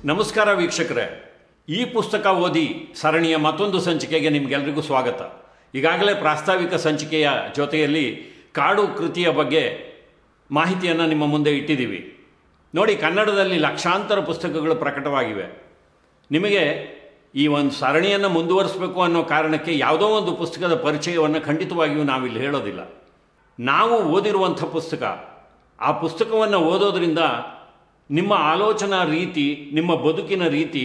ನಮಸ್ಕಾರ ವೀಕ್ಷಕರೇ, ಈ ಪುಸ್ತಕ ಓದಿ ಸರಣಿಯ ಮತ್ತೊಂದು ಸಂಚಿಕೆಗೆ ನಿಮಗೆಲ್ಲರಿಗೂ ಸ್ವಾಗತ. ಈಗಾಗಲೇ ಪ್ರಾಸ್ತಾವಿಕ ಸಂಚಿಕೆಯ ಜೊತೆಯಲ್ಲಿ ಕಾಡು ಕೃತಿಯ ಬಗ್ಗೆ ಮಾಹಿತಿಯನ್ನು ನಿಮ್ಮ ಮುಂದೆ ಇಟ್ಟಿದ್ದೀವಿ. ನೋಡಿ, ಕನ್ನಡದಲ್ಲಿ ಲಕ್ಷಾಂತರ ಪುಸ್ತಕಗಳು ಪ್ರಕಟವಾಗಿವೆ. ನಿಮಗೆ ಈ ಒಂದು ಸರಣಿಯನ್ನು ಮುಂದುವರಿಸಬೇಕು ಅನ್ನೋ ಕಾರಣಕ್ಕೆ ಯಾವುದೋ ಒಂದು ಪುಸ್ತಕದ ಪರಿಚಯವನ್ನು ಖಂಡಿತವಾಗಿಯೂ ನಾವಿಲ್ಲಿ ಹೇಳೋದಿಲ್ಲ. ನಾವು ಓದಿರುವಂಥ ಪುಸ್ತಕ, ಆ ಪುಸ್ತಕವನ್ನು ಓದೋದ್ರಿಂದ ನಿಮ್ಮ ಆಲೋಚನಾ ರೀತಿ, ನಿಮ್ಮ ಬದುಕಿನ ರೀತಿ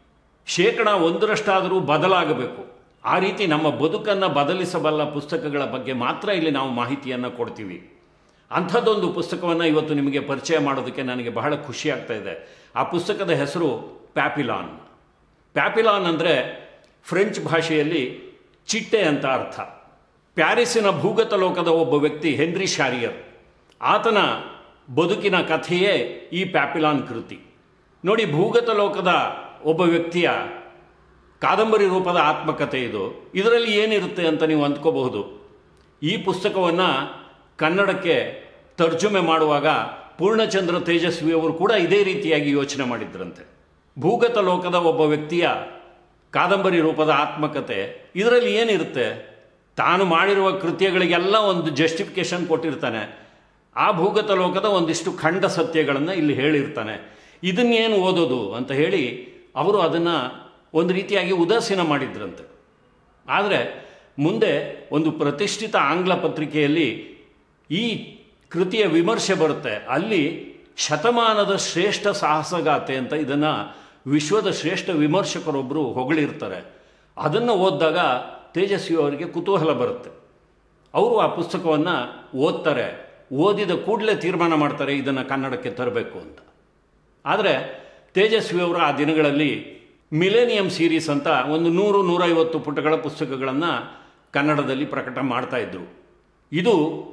1% ಬದಲಾಗಬೇಕು. ಆ ರೀತಿ ನಮ್ಮ ಬದುಕನ್ನು ಬದಲಿಸಬಲ್ಲ ಪುಸ್ತಕಗಳ ಬಗ್ಗೆ ಮಾತ್ರ ಇಲ್ಲಿ ನಾವು ಮಾಹಿತಿಯನ್ನು ಕೊಡ್ತೀವಿ. ಅಂಥದ್ದೊಂದು ಪುಸ್ತಕವನ್ನು ಇವತ್ತು ನಿಮಗೆ ಪರಿಚಯ ಮಾಡೋದಕ್ಕೆ ನನಗೆ ಬಹಳ ಖುಷಿ ಆಗ್ತಾ ಇದೆ. ಆ ಪುಸ್ತಕದ ಹೆಸರು ಪ್ಯಾಪಿಲಾನ್. ಪ್ಯಾಪಿಲಾನ್ ಅಂದರೆ ಫ್ರೆಂಚ್ ಭಾಷೆಯಲ್ಲಿ ಚಿಟ್ಟೆ ಅಂತ ಅರ್ಥ. ಪ್ಯಾರಿಸ್ಸಿನ ಭೂಗತ ಲೋಕದ ಒಬ್ಬ ವ್ಯಕ್ತಿ ಹೆನ್ರಿ ಶಾರಿಯರ್, ಆತನ ಬದುಕಿನ ಕಥೆಯೇ ಈ ಪ್ಯಾಪಿಲಾನ್ ಕೃತಿ. ನೋಡಿ, ಭೂಗತ ಲೋಕದ ಒಬ್ಬ ವ್ಯಕ್ತಿಯ ಕಾದಂಬರಿ ರೂಪದ ಆತ್ಮಕಥೆ ಇದು. ಇದರಲ್ಲಿ ಏನಿರುತ್ತೆ ಅಂತ ನೀವು ಅಂದ್ಕೋಬಹುದು. ಈ ಪುಸ್ತಕವನ್ನು ಕನ್ನಡಕ್ಕೆ ತರ್ಜುಮೆ ಮಾಡುವಾಗ ಪೂರ್ಣಚಂದ್ರ ತೇಜಸ್ವಿ ಅವರು ಕೂಡ ಇದೇ ರೀತಿಯಾಗಿ ಯೋಚನೆ ಮಾಡಿದ್ರಂತೆ. ಭೂಗತ ಲೋಕದ ಒಬ್ಬ ವ್ಯಕ್ತಿಯ ಕಾದಂಬರಿ ರೂಪದ ಆತ್ಮಕಥೆ, ಇದರಲ್ಲಿ ಏನಿರುತ್ತೆ? ತಾನು ಮಾಡಿರುವ ಕೃತ್ಯಗಳಿಗೆಲ್ಲ ಒಂದು ಜಸ್ಟಿಫಿಕೇಶನ್ ಕೊಟ್ಟಿರ್ತಾನೆ. ಆ ಭೂಗತ ಲೋಕದ ಒಂದಿಷ್ಟು ಖಂಡ ಸತ್ಯಗಳನ್ನು ಇಲ್ಲಿ ಹೇಳಿರ್ತಾನೆ. ಇದನ್ನೇನು ಓದೋದು ಅಂತ ಹೇಳಿ ಅವರು ಅದನ್ನು ಒಂದು ರೀತಿಯಾಗಿ ಉದಾಸೀನ ಮಾಡಿದ್ರಂತೆ. ಆದರೆ ಮುಂದೆ ಒಂದು ಪ್ರತಿಷ್ಠಿತ ಆಂಗ್ಲ ಪತ್ರಿಕೆಯಲ್ಲಿ ಈ ಕೃತಿಯ ವಿಮರ್ಶೆ ಬರುತ್ತೆ. ಅಲ್ಲಿ ಶತಮಾನದ ಶ್ರೇಷ್ಠ ಸಾಹಸಗಾಥೆ ಅಂತ ಇದನ್ನು ವಿಶ್ವದ ಶ್ರೇಷ್ಠ ವಿಮರ್ಶಕರೊಬ್ಬರು ಹೊಗಳಿರ್ತಾರೆ. ಅದನ್ನು ಓದಿದಾಗ ತೇಜಸ್ವಿ ಅವರಿಗೆ ಕುತೂಹಲ ಬರುತ್ತೆ. ಅವರು ಆ ಪುಸ್ತಕವನ್ನು ಓದ್ತಾರೆ. ಓದಿದ ಕೂಡಲೇ ತೀರ್ಮಾನ ಮಾಡ್ತಾರೆ ಇದನ್ನು ಕನ್ನಡಕ್ಕೆ ತರಬೇಕು ಅಂತ. ಆದರೆ ತೇಜಸ್ವಿಯವರು ಆ ದಿನಗಳಲ್ಲಿ ಮಿಲೇನಿಯಂ ಸೀರೀಸ್ ಅಂತ ಒಂದು 100-150 ಪುಟಗಳ ಪುಸ್ತಕಗಳನ್ನು ಕನ್ನಡದಲ್ಲಿ ಪ್ರಕಟ ಮಾಡ್ತಾಯಿದ್ರು. ಇದು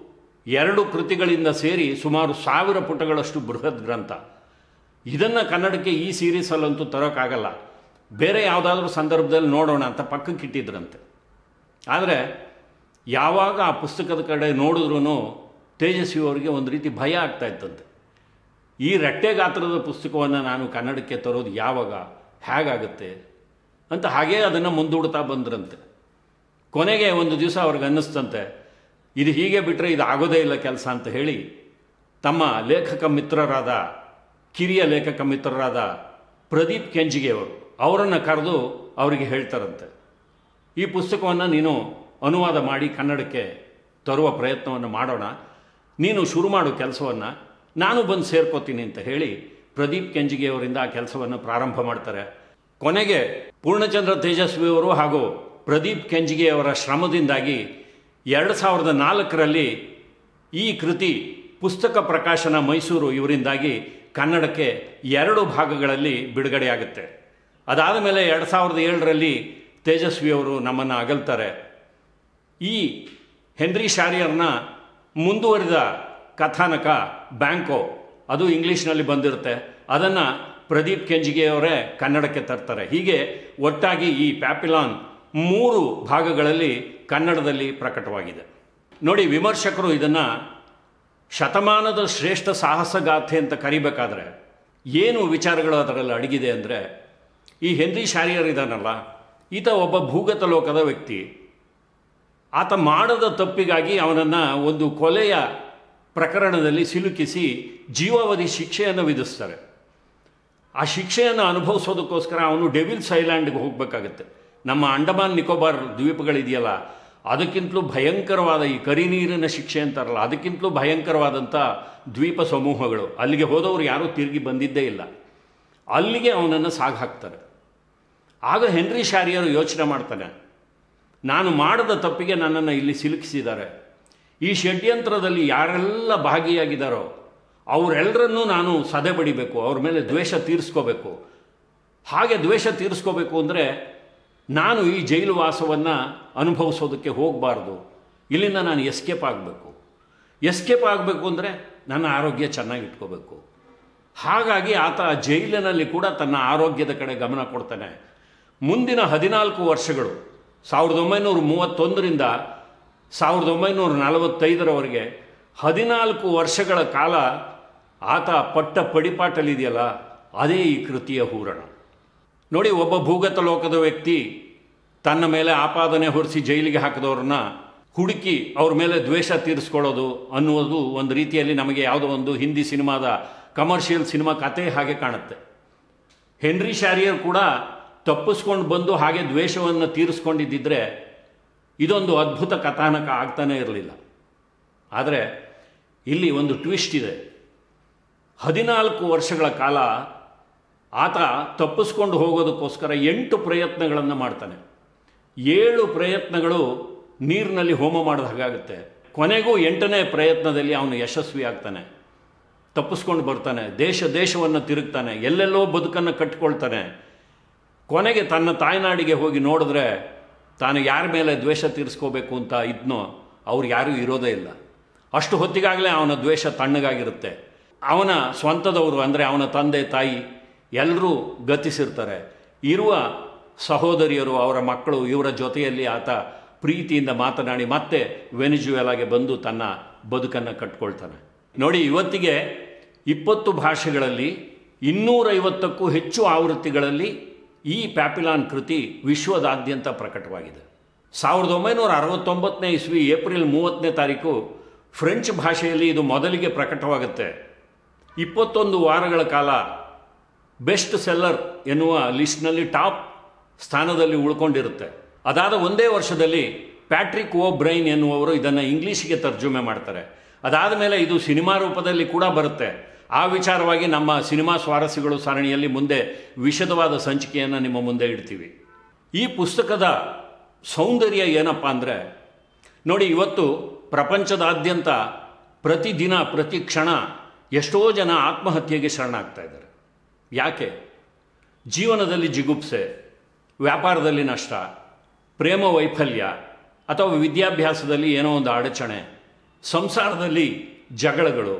2 ಕೃತಿಗಳಿಂದ ಸೇರಿ ಸುಮಾರು 1000 ಪುಟಗಳಷ್ಟು ಬೃಹತ್ ಗ್ರಂಥ. ಇದನ್ನು ಕನ್ನಡಕ್ಕೆ ಈ ಸೀರೀಸಲ್ಲಂತೂ ತರೋಕ್ಕಾಗಲ್ಲ, ಬೇರೆ ಯಾವುದಾದ್ರೂ ಸಂದರ್ಭದಲ್ಲಿ ನೋಡೋಣ ಅಂತ ಪಕ್ಕಕ್ಕಿಟ್ಟಿದ್ರಂತೆ. ಆದರೆ ಯಾವಾಗ ಆ ಪುಸ್ತಕದ ಕಡೆ ನೋಡಿದ್ರೂ ತೇಜಸ್ವಿ ಅವರಿಗೆ ಒಂದು ರೀತಿ ಭಯ ಆಗ್ತಾ ಇತ್ತಂತೆ. ಈ ರಟ್ಟೆ ಗಾತ್ರದ ಪುಸ್ತಕವನ್ನು ನಾನು ಕನ್ನಡಕ್ಕೆ ತರೋದು ಯಾವಾಗ, ಹೇಗಾಗುತ್ತೆ ಅಂತ ಹಾಗೇ ಅದನ್ನು ಮುಂದೂಡ್ತಾ ಬಂದ್ರಂತೆ. ಕೊನೆಗೆ ಒಂದು ದಿವಸ ಅವ್ರಿಗೆ ಅನ್ನಿಸ್ತಂತೆ, ಇದು ಹೀಗೆ ಬಿಟ್ಟರೆ ಇದು ಆಗೋದೇ ಇಲ್ಲ ಕೆಲಸ ಅಂತ ಹೇಳಿ ತಮ್ಮ ಕಿರಿಯ ಲೇಖಕ ಮಿತ್ರರಾದ ಪ್ರದೀಪ್ ಕೆಂಜಿಗೆಯವರು ಅವರನ್ನು ಕರೆದು ಅವರಿಗೆ ಹೇಳ್ತಾರಂತೆ, ಈ ಪುಸ್ತಕವನ್ನು ನೀನು ಅನುವಾದ ಮಾಡಿ ಕನ್ನಡಕ್ಕೆ ತರುವ ಪ್ರಯತ್ನವನ್ನು ಮಾಡೋಣ, ನೀನು ಶುರು ಮಾಡು ಕೆಲಸವನ್ನು, ನಾನು ಬಂದು ಸೇರ್ಕೋತೀನಿ ಅಂತ ಹೇಳಿ ಪ್ರದೀಪ್ ಕೆಂಜಿಗೆಯವರಿಂದ ಆ ಕೆಲಸವನ್ನು ಪ್ರಾರಂಭ ಮಾಡ್ತಾರೆ. ಕೊನೆಗೆ ಪೂರ್ಣಚಂದ್ರ ತೇಜಸ್ವಿಯವರು ಹಾಗೂ ಪ್ರದೀಪ್ ಕೆಂಜಿಗೆಯವರ ಶ್ರಮದಿಂದಾಗಿ 2004ರಲ್ಲಿ ಈ ಕೃತಿ ಪುಸ್ತಕ ಪ್ರಕಾಶನ ಮೈಸೂರು ಇವರಿಂದಾಗಿ ಕನ್ನಡಕ್ಕೆ 2 ಭಾಗಗಳಲ್ಲಿ ಬಿಡುಗಡೆಯಾಗುತ್ತೆ. ಅದಾದ ಮೇಲೆ 2007ರಲ್ಲಿ ತೇಜಸ್ವಿಯವರು ನಮ್ಮನ್ನು ಅಗಲ್ತಾರೆ. ಈ ಹೆನ್ರಿ ಶಾರಿಯರ್ನ ಮುಂದುವರಿದ ಕಥಾನಕ ಬ್ಯಾಂಕೋ, ಅದು ಇಂಗ್ಲೀಷ್ನಲ್ಲಿ ಬಂದಿರುತ್ತೆ, ಅದನ್ನು ಪ್ರದೀಪ್ ಕೆಂಜಿಗೆಯವರೇ ಕನ್ನಡಕ್ಕೆ ತರ್ತಾರೆ. ಹೀಗೆ ಒಟ್ಟಾಗಿ ಈ ಪ್ಯಾಪಿಲಾನ್ 3 ಭಾಗಗಳಲ್ಲಿ ಕನ್ನಡದಲ್ಲಿ ಪ್ರಕಟವಾಗಿದೆ. ನೋಡಿ, ವಿಮರ್ಶಕರು ಇದನ್ನು ಶತಮಾನದ ಶ್ರೇಷ್ಠ ಸಾಹಸಗಾಥೆ ಅಂತ ಕರಿಬೇಕಾದ್ರೆ ಏನು ವಿಚಾರಗಳು ಅದರಲ್ಲಿ ಅಡಗಿದೆ ಅಂದರೆ, ಈ ಹೆನ್ರಿ ಶಾರಿಯರ್ ಇದ್ದಾನಲ್ಲ, ಈತ ಒಬ್ಬ ಭೂಗತ ಲೋಕದ ವ್ಯಕ್ತಿ. ಆತ ಮಾಡದ ತಪ್ಪಿಗಾಗಿ ಅವನನ್ನು ಒಂದು ಕೊಲೆಯ ಪ್ರಕರಣದಲ್ಲಿ ಸಿಲುಕಿಸಿ ಜೀವಾವಧಿ ಶಿಕ್ಷೆಯನ್ನು ವಿಧಿಸ್ತಾರೆ. ಆ ಶಿಕ್ಷೆಯನ್ನು ಅನುಭವಿಸೋದಕ್ಕೋಸ್ಕರ ಅವನು ಡೆವಿಲ್ಸ್ ಐಲ್ಯಾಂಡ್ಗೆ ಹೋಗಬೇಕಾಗತ್ತೆ. ನಮ್ಮ ಅಂಡಮಾನ್ ನಿಕೋಬಾರ್ ದ್ವೀಪಗಳಿದೆಯಲ್ಲ, ಅದಕ್ಕಿಂತಲೂ ಭಯಂಕರವಾದ, ಈ ಕರಿನೀರಿನ ಶಿಕ್ಷೆ ಅಂತಾರಲ್ಲ, ಅದಕ್ಕಿಂತಲೂ ಭಯಂಕರವಾದಂಥ ದ್ವೀಪ ಸಮೂಹಗಳು. ಅಲ್ಲಿಗೆ ಹೋದವರು ಯಾರೂ ತಿರುಗಿ ಬಂದಿದ್ದೇ ಇಲ್ಲ. ಅಲ್ಲಿಗೆ ಅವನನ್ನು ಸಾಗಾಕ್ತಾರೆ. ಆಗ ಹೆನ್ರಿ ಶಾರಿಯರು ಯೋಚನೆ ಮಾಡ್ತಾನೆ, ನಾನು ಮಾಡದ ತಪ್ಪಿಗೆ ನನ್ನನ್ನು ಇಲ್ಲಿ ಸಿಲುಕಿಸಿದ್ದಾರೆ. ಈ ಷಡ್ಯಂತ್ರದಲ್ಲಿ ಯಾರೆಲ್ಲ ಭಾಗಿಯಾಗಿದ್ದಾರೋ ಅವರೆಲ್ಲರನ್ನೂ ನಾನು ಸದೆ ಬಡಿಬೇಕು, ಅವ್ರ ಮೇಲೆ ದ್ವೇಷ ತೀರಿಸ್ಕೋಬೇಕು. ಹಾಗೆ ದ್ವೇಷ ತೀರಿಸ್ಕೋಬೇಕು ಅಂದರೆ ನಾನು ಈ ಜೈಲು ವಾಸವನ್ನು ಅನುಭವಿಸೋದಕ್ಕೆ ಹೋಗಬಾರ್ದು. ಇಲ್ಲಿಂದ ನಾನು ಎಸ್ಕೇಪ್ ಆಗಬೇಕು ಅಂದರೆ ನನ್ನ ಆರೋಗ್ಯ ಚೆನ್ನಾಗಿಟ್ಕೋಬೇಕು. ಹಾಗಾಗಿ ಆತ ಜೈಲಿನಲ್ಲಿ ಕೂಡ ತನ್ನ ಆರೋಗ್ಯದ ಕಡೆ ಗಮನ ಕೊಡ್ತಾನೆ. ಮುಂದಿನ 14 ವರ್ಷಗಳು 1931ರಿಂದ 1945ರವರೆಗೆ 14 ವರ್ಷಗಳ ಕಾಲ ಆತ ಪಟ್ಟ ಪಡಿಪಾಟಲಿದೆಯಲ್ಲ ಅದೇ ಈ ಕೃತಿಯ ಹೂರಣ. ನೋಡಿ, ಒಬ್ಬ ಭೂಗತ ಲೋಕದ ವ್ಯಕ್ತಿ ತನ್ನ ಮೇಲೆ ಆಪಾದನೆ ಹೊರಿಸಿ ಜೈಲಿಗೆ ಹಾಕಿದವ್ರನ್ನ ಹುಡುಕಿ ಅವ್ರ ಮೇಲೆ ದ್ವೇಷ ತೀರಿಸ್ಕೊಳ್ಳೋದು ಅನ್ನುವುದು ಒಂದು ರೀತಿಯಲ್ಲಿ ನಮಗೆ ಯಾವುದೋ ಒಂದು ಹಿಂದಿ ಸಿನಿಮಾದ ಕಮರ್ಷಿಯಲ್ ಸಿನಿಮಾ ಕತೆ ಹಾಗೆ ಕಾಣುತ್ತೆ. ಹೆನ್ರಿ ಶಾರಿಯರ್ ಕೂಡ ತಪ್ಪಿಸ್ಕೊಂಡು ಬಂದು ಹಾಗೆ ದ್ವೇಷವನ್ನು ತೀರಿಸ್ಕೊಂಡಿದ್ದಿದ್ರೆ ಇದೊಂದು ಅದ್ಭುತ ಕಥಾನಕ ಆಗ್ತಾನೇ ಇರಲಿಲ್ಲ. ಆದರೆ ಇಲ್ಲಿ ಒಂದು ಟ್ವಿಸ್ಟ್ ಇದೆ. 14 ವರ್ಷಗಳ ಕಾಲ ಆತ ತಪ್ಪಿಸ್ಕೊಂಡು ಹೋಗೋದಕ್ಕೋಸ್ಕರ 8 ಪ್ರಯತ್ನಗಳನ್ನು ಮಾಡ್ತಾನೆ. 7 ಪ್ರಯತ್ನಗಳು ನೀರಿನಲ್ಲಿ ಹೋಮ ಮಾಡಿದ ಹಾಗಾಗುತ್ತೆ. ಕೊನೆಗೂ 8ನೇ ಪ್ರಯತ್ನದಲ್ಲಿ ಅವನು ಯಶಸ್ವಿ ಆಗ್ತಾನೆ, ತಪ್ಪಿಸ್ಕೊಂಡು ಬರ್ತಾನೆ, ದೇಶವನ್ನು ತಿರುಗ್ತಾನೆ, ಎಲ್ಲೆಲ್ಲೋ ಬದುಕನ್ನು ಕಟ್ಟಿಕೊಳ್ತಾನೆ. ಕೊನೆಗೆ ತನ್ನ ತಾಯ್ನಾಡಿಗೆ ಹೋಗಿ ನೋಡಿದ್ರೆ ತಾನು ಯಾರ ಮೇಲೆ ದ್ವೇಷ ತೀರಿಸ್ಕೋಬೇಕು ಅಂತ ಇದ್ನೋ ಅವ್ರು ಯಾರೂ ಇರೋದೇ ಇಲ್ಲ. ಅಷ್ಟು ಹೊತ್ತಿಗಾಗಲೇ ಅವನ ದ್ವೇಷ ತಣ್ಣಗಾಗಿರುತ್ತೆ. ಅವನ ಸ್ವಂತದವರು ಅಂದರೆ ಅವನ ತಂದೆ ತಾಯಿ ಎಲ್ಲರೂ ಗತಿಸಿರ್ತಾರೆ. ಇರುವ ಸಹೋದರಿಯರು, ಅವರ ಮಕ್ಕಳು, ಇವರ ಜೊತೆಯಲ್ಲಿ ಆತ ಪ್ರೀತಿಯಿಂದ ಮಾತನಾಡಿ ಮತ್ತೆ ವೆನಿಜುವೆಲಾಗೆ ಬಂದು ತನ್ನ ಬದುಕನ್ನು ಕಟ್ಕೊಳ್ತಾನೆ. ನೋಡಿ, ಇವತ್ತಿಗೆ 20 ಭಾಷೆಗಳಲ್ಲಿ 250ಕ್ಕೂ ಹೆಚ್ಚು ಆವೃತ್ತಿಗಳಲ್ಲಿ ಈ ಪ್ಯಾಪಿಲಾನ್ ಕೃತಿ ವಿಶ್ವದಾದ್ಯಂತ ಪ್ರಕಟವಾಗಿದೆ. 1969ನೇ ಇಸ್ವಿ ಏಪ್ರಿಲ್ 30ನೇ ತಾರೀಕು ಫ್ರೆಂಚ್ ಭಾಷೆಯಲ್ಲಿ ಇದು ಮೊದಲಿಗೆ ಪ್ರಕಟವಾಗುತ್ತೆ. 21 ವಾರಗಳ ಕಾಲ ಬೆಸ್ಟ್ ಸೆಲ್ಲರ್ ಎನ್ನುವ ಲಿಸ್ಟ್ನಲ್ಲಿ ಟಾಪ್ ಸ್ಥಾನದಲ್ಲಿ ಉಳ್ಕೊಂಡಿರುತ್ತೆ. ಅದಾದ ಒಂದೇ ವರ್ಷದಲ್ಲಿ ಪ್ಯಾಟ್ರಿಕ್ ಓ ಬ್ರೈನ್ ಎನ್ನುವರು ಇದನ್ನು ಇಂಗ್ಲೀಷಿಗೆ ತರ್ಜುಮೆ ಮಾಡ್ತಾರೆ. ಅದಾದ ಮೇಲೆ ಇದು ಸಿನಿಮಾ ರೂಪದಲ್ಲಿ ಕೂಡ ಬರುತ್ತೆ. ಆ ವಿಚಾರವಾಗಿ ನಮ್ಮ ಸಿನಿಮಾ ಸ್ವಾರಸ್ಯಗಳು ಸರಣಿಯಲ್ಲಿ ಮುಂದೆ ವಿಶದವಾದ ಸಂಚಿಕೆಯನ್ನು ನಿಮ್ಮ ಮುಂದೆ ಇಡ್ತೀವಿ. ಈ ಪುಸ್ತಕದ ಸೌಂದರ್ಯ ಏನಪ್ಪ ಅಂದರೆ, ನೋಡಿ, ಇವತ್ತು ಪ್ರಪಂಚದಾದ್ಯಂತ ಪ್ರತಿದಿನ ಪ್ರತಿ ಕ್ಷಣ ಎಷ್ಟೋ ಜನ ಆತ್ಮಹತ್ಯೆಗೆ ಶರಣಾಗ್ತಾ ಇದ್ದಾರೆ. ಯಾಕೆ? ಜೀವನದಲ್ಲಿ ಜಿಗುಪ್ಸೆ, ವ್ಯಾಪಾರದಲ್ಲಿ ನಷ್ಟ, ಪ್ರೇಮ ವೈಫಲ್ಯ, ಅಥವಾ ವಿದ್ಯಾಭ್ಯಾಸದಲ್ಲಿ ಏನೋ ಒಂದು ಅಡಚಣೆ, ಸಂಸಾರದಲ್ಲಿ ಜಗಳಗಳು,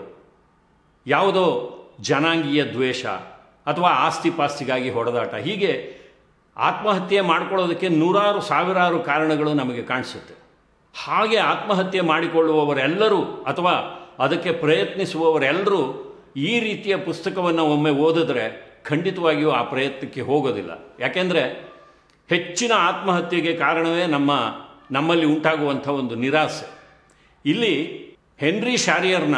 ಯಾವುದೋ ಜನಾಂಗೀಯ ದ್ವೇಷ ಅಥವಾ ಆಸ್ತಿ ಪಾಸ್ತಿಗಾಗಿ ಹೊಡೆದಾಟ, ಹೀಗೆ ಆತ್ಮಹತ್ಯೆ ಮಾಡ್ಕೊಳ್ಳೋದಕ್ಕೆ ನೂರಾರು ಸಾವಿರಾರು ಕಾರಣಗಳು ನಮಗೆ ಕಾಣಿಸುತ್ತೆ. ಹಾಗೆ ಆತ್ಮಹತ್ಯೆ ಮಾಡಿಕೊಳ್ಳುವವರೆಲ್ಲರೂ ಅಥವಾ ಅದಕ್ಕೆ ಪ್ರಯತ್ನಿಸುವವರೆಲ್ಲರೂ ಈ ರೀತಿಯ ಪುಸ್ತಕವನ್ನು ಒಮ್ಮೆ ಓದಿದ್ರೆ ಖಂಡಿತವಾಗಿಯೂ ಆ ಪ್ರಯತ್ನಕ್ಕೆ ಹೋಗೋದಿಲ್ಲ. ಯಾಕೆಂದರೆ ಹೆಚ್ಚಿನ ಆತ್ಮಹತ್ಯೆಗೆ ಕಾರಣವೇ ನಮ್ಮಲ್ಲಿ ಉಂಟಾಗುವಂಥ ಒಂದು ನಿರಾಸೆ. ಇಲ್ಲಿ ಹೆನ್ರಿ ಶಾರಿಯರ್ನ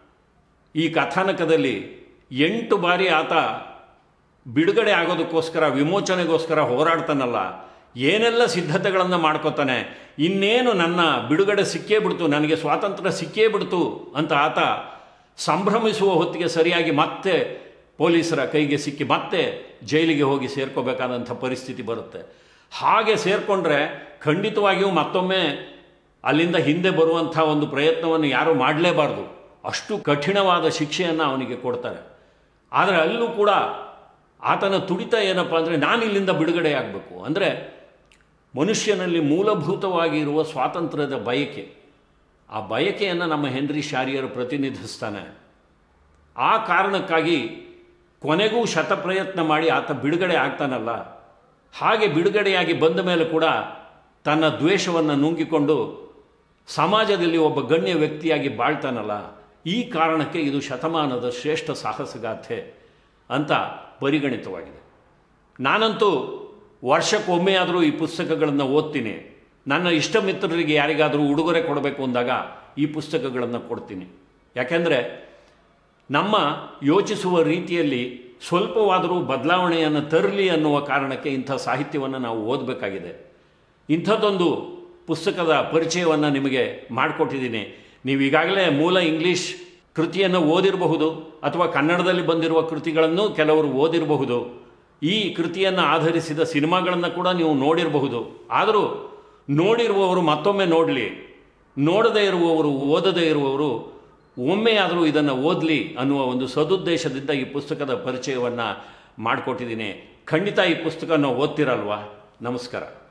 ಈ ಕಥಾನಕದಲ್ಲಿ 8 ಬಾರಿ ಆತ ಬಿಡುಗಡೆ ಆಗೋದಕ್ಕೋಸ್ಕರ, ವಿಮೋಚನೆಗೋಸ್ಕರ ಹೋರಾಡ್ತಾನಲ್ಲ, ಏನೆಲ್ಲ ಸಿದ್ಧತೆಗಳನ್ನು ಮಾಡ್ಕೋತಾನೆ. ಇನ್ನೇನು ನನ್ನ ಬಿಡುಗಡೆ ಸಿಕ್ಕೇ ಬಿಡ್ತು, ನನಗೆ ಸ್ವಾತಂತ್ರ್ಯ ಸಿಕ್ಕೇ ಬಿಡ್ತು ಅಂತ ಆತ ಸಂಭ್ರಮಿಸುವ ಹೊತ್ತಿಗೆ ಸರಿಯಾಗಿ ಮತ್ತೆ ಪೊಲೀಸರ ಕೈಗೆ ಸಿಕ್ಕಿ ಮತ್ತೆ ಜೈಲಿಗೆ ಹೋಗಿ ಸೇರ್ಕೋಬೇಕಾದಂಥ ಪರಿಸ್ಥಿತಿ ಬರುತ್ತೆ. ಹಾಗೆ ಸೇರಿಕೊಂಡ್ರೆ ಖಂಡಿತವಾಗಿಯೂ ಮತ್ತೊಮ್ಮೆ ಅಲ್ಲಿಂದ ಹಿಂದೆ ಬರುವಂಥ ಒಂದು ಪ್ರಯತ್ನವನ್ನು ಯಾರೂ ಮಾಡಲೇಬಾರ್ದು. ಅಷ್ಟು ಕಠಿಣವಾದ ಶಿಕ್ಷೆಯನ್ನು ಅವನಿಗೆ ಕೊಡ್ತಾರೆ. ಆದರೆ ಅಲ್ಲೂ ಕೂಡ ಆತನ ತುಡಿತ ಏನಪ್ಪ ಅಂದರೆ, ನಾನು ಇಲ್ಲಿಂದ ಬಿಡುಗಡೆ ಆಗಬೇಕು. ಅಂದರೆ ಮನುಷ್ಯನಲ್ಲಿ ಮೂಲಭೂತವಾಗಿ ಇರುವ ಸ್ವಾತಂತ್ರ್ಯದ ಬಯಕೆ, ಆ ಬಯಕೆಯನ್ನು ನಮ್ಮ ಹೆನ್ರಿ ಶಾರಿಯರ್ ಪ್ರತಿನಿಧಿಸ್ತಾನೆ. ಆ ಕಾರಣಕ್ಕಾಗಿ ಕೊನೆಗೂ ಶತಪ್ರಯತ್ನ ಮಾಡಿ ಆತ ಬಿಡುಗಡೆ ಆಗ್ತಾನಲ್ಲ. ಹಾಗೆ ಬಿಡುಗಡೆಯಾಗಿ ಬಂದ ಮೇಲೆ ಕೂಡ ತನ್ನ ದ್ವೇಷವನ್ನು ನುಂಗಿಕೊಂಡು ಸಮಾಜದಲ್ಲಿ ಒಬ್ಬ ಗಣ್ಯ ವ್ಯಕ್ತಿಯಾಗಿ ಬಾಳ್ತಾನಲ್ಲ. ಈ ಕಾರಣಕ್ಕೆ ಇದು ಶತಮಾನದ ಶ್ರೇಷ್ಠ ಸಾಹಸಗಾಥೆ ಅಂತ ಪರಿಗಣಿತವಾಗಿದೆ. ನಾನಂತೂ ವರ್ಷಕ್ಕೊಮ್ಮೆಯಾದರೂ ಈ ಪುಸ್ತಕಗಳನ್ನು ಓದ್ತೀನಿ. ನನ್ನ ಇಷ್ಟ ಮಿತ್ರರಿಗೆ ಯಾರಿಗಾದರೂ ಉಡುಗೊರೆ ಕೊಡಬೇಕು ಅಂದಾಗ ಈ ಪುಸ್ತಕಗಳನ್ನು ಕೊಡ್ತೀನಿ. ಯಾಕೆಂದರೆ ನಮ್ಮ ಯೋಚಿಸುವ ರೀತಿಯಲ್ಲಿ ಸ್ವಲ್ಪವಾದರೂ ಬದಲಾವಣೆಯನ್ನು ತರಲಿ ಅನ್ನುವ ಕಾರಣಕ್ಕೆ ಇಂಥ ಸಾಹಿತ್ಯವನ್ನು ನಾವು ಓದಬೇಕಾಗಿದೆ. ಇಂಥದ್ದೊಂದು ಪುಸ್ತಕದ ಪರಿಚಯವನ್ನು ನಿಮಗೆ ಮಾಡಿಕೊಟ್ಟಿದ್ದೀನಿ. ನೀವು ಈಗಾಗಲೇ ಮೂಲ ಇಂಗ್ಲೀಷ್ ಕೃತಿಯನ್ನು ಓದಿರಬಹುದು, ಅಥವಾ ಕನ್ನಡದಲ್ಲಿ ಬಂದಿರುವ ಕೃತಿಗಳನ್ನು ಕೆಲವರು ಓದಿರಬಹುದು. ಈ ಕೃತಿಯನ್ನು ಆಧರಿಸಿದ ಸಿನಿಮಾಗಳನ್ನು ಕೂಡ ನೀವು ನೋಡಿರಬಹುದು. ಆದರೂ ನೋಡಿರುವವರು ಮತ್ತೊಮ್ಮೆ ನೋಡಲಿ, ನೋಡದೇ ಇರುವವರು, ಓದದೇ ಇರುವವರು ಒಮ್ಮೆಯಾದರೂ ಇದನ್ನು ಓದಲಿ ಅನ್ನುವ ಒಂದು ಸದುದ್ದೇಶದಿಂದ ಈ ಪುಸ್ತಕದ ಪರಿಚಯವನ್ನು ಮಾಡಿಕೊಟ್ಟಿದ್ದೀನಿ. ಖಂಡಿತ ಈ ಪುಸ್ತಕನ ಓದ್ತಿರಲ್ವಾ? ನಮಸ್ಕಾರ.